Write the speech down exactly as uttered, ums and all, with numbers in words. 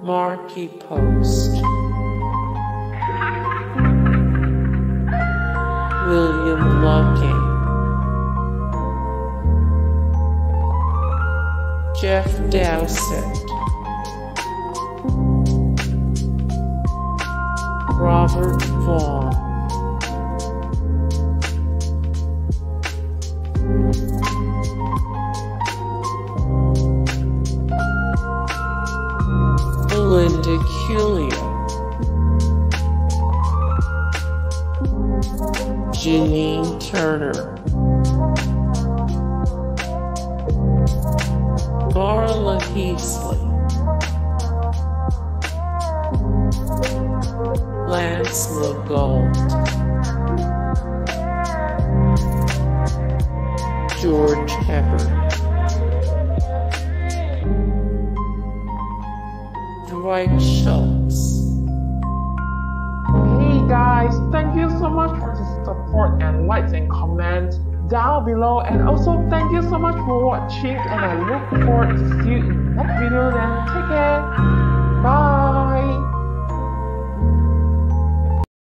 Markie Post, William Lucky, Jeff Doucette, Robert Vaughn, Linda Culio, Janine Turner, Marla Heasley, Lance LeGault, George Hebert, Dwight Schultz. Hey guys, thank you so much for the support and likes and comments down below, and also thank you so much for watching, and I look forward to see you in the next video. Then take care.